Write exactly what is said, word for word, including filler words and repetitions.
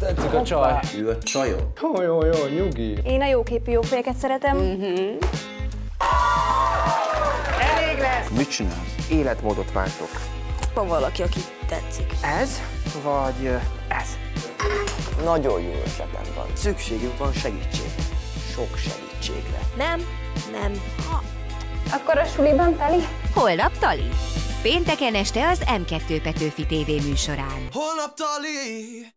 Tetszik a csaj. Ő a csajom. Jó, jó, jó, nyugi. Én a jóképű jófejeket szeretem. Mm-hmm. Elég lesz! Mit csinálsz? Életmódot váltok. Van valaki, aki tetszik. Ez vagy ez? Nagyon jó ötletem van. Szükségünk van segítségre. Sok segítségre. Nem, nem. Ha. Akkor a suliban teli? Holnap Tali. Pénteken este az M kettő Petőfi té vé műsorán. Holnap Tali!